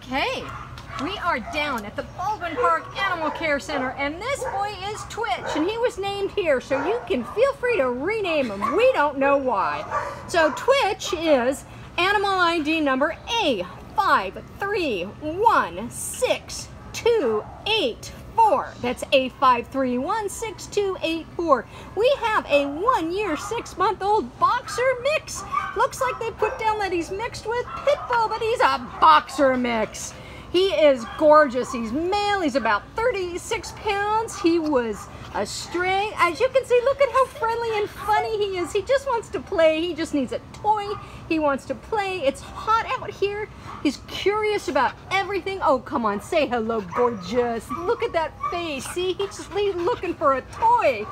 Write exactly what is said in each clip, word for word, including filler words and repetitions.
Okay, we are down at the Baldwin Park Animal Care Center, and this boy is Twitch, and he was named here, so you can feel free to rename him. We don't know why. So Twitch is animal I D number A five three one six two eight four. That's A five three one six two eight four. We have a one-year, six-month-old boxer mix. Looks like they put down that he's mixed with pit bull, but he's a boxer mix. He is gorgeous. He's male. He's about thirty-six pounds. He was a stray. As you can see, look at how friendly and funny he is. He just wants to play. He just needs a toy. He wants to play. It's hot out here. He's curious about everything. Oh, come on. Say hello, gorgeous. Look at that face. See, he's just looking for a toy.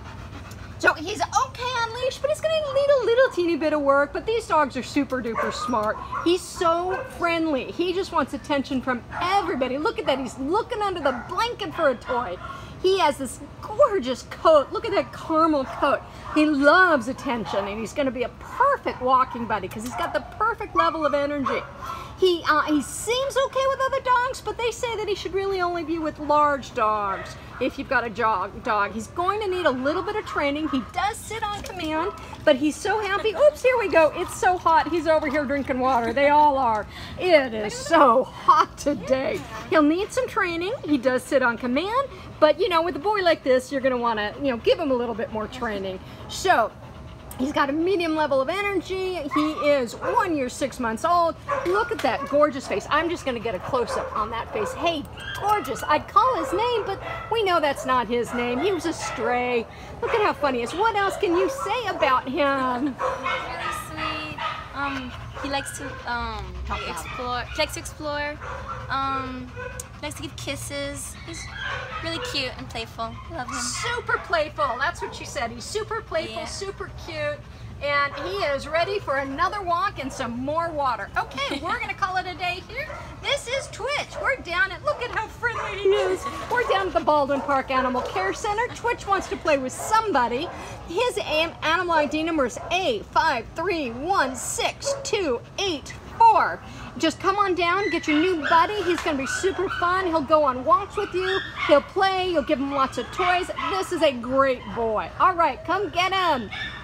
So he's okay on leash, but he's gonna need a little teeny bit of work, but these dogs are super duper smart. He's so friendly. He just wants attention from everybody. Look at that, he's looking under the blanket for a toy. He has this gorgeous coat. Look at that caramel coat. He loves attention, and he's gonna be a perfect walking buddy because he's got the perfect level of energy. He, uh, he seems okay with other dogs, but they say that he should really only be with large dogs if you've got a jog, dog. He's going to need a little bit of training. He does sit on command, but he's so happy. Oops, here we go. It's so hot. He's over here drinking water. They all are. It is so hot today. He'll need some training. He does sit on command, but you know, with a boy like this, you're going to want to, you know, give him a little bit more training. So, he's got a medium level of energy. He is one year, six months old. Look at that gorgeous face. I'm just gonna get a close-up on that face. Hey, gorgeous. I'd call his name, but we know that's not his name. He was a stray. Look at how funny he is. What else can you say about him? Really sweet. Um, he likes to um explore. He likes to explore. Um, he likes to give kisses. He's really cute and playful. Love him. Super playful. That's what she said. He's super playful, Yeah. super cute, and he is ready for another walk and some more water. Okay, we're gonna call it a day here. This is Twitch. We're down at, look at how friendly he is. We're down at the Baldwin Park Animal Care Center. Twitch wants to play with somebody. His animal I D number is A five three one six two eight four. Just come on down, get your new buddy. He's gonna be super fun. He'll go on walks with you. He'll play, you'll give him lots of toys. This is a great boy. All right, come get him.